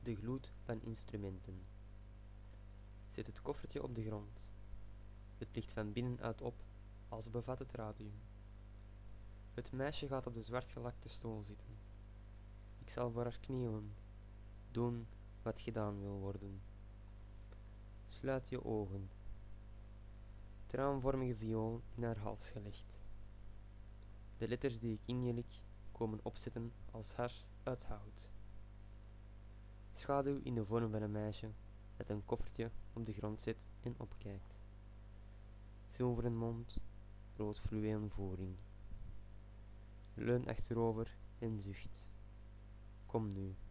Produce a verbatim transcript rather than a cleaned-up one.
de gloed van instrumenten. Zet het koffertje op de grond. Het ligt van binnenuit op, als bevat het radium. Het meisje gaat op de zwartgelakte stoel zitten. Ik zal voor haar knielen, doen wat gedaan wil worden. Sluit je ogen. Traanvormige viool in haar hals gelegd. De letters die ik in je lik komen opzetten als hars uit hout. Schaduw in de vorm van een meisje dat een koffertje op de grond zet en opkijkt. Zilveren mond, rood fluwelen voering. Leun achterover en zucht. Kom nu.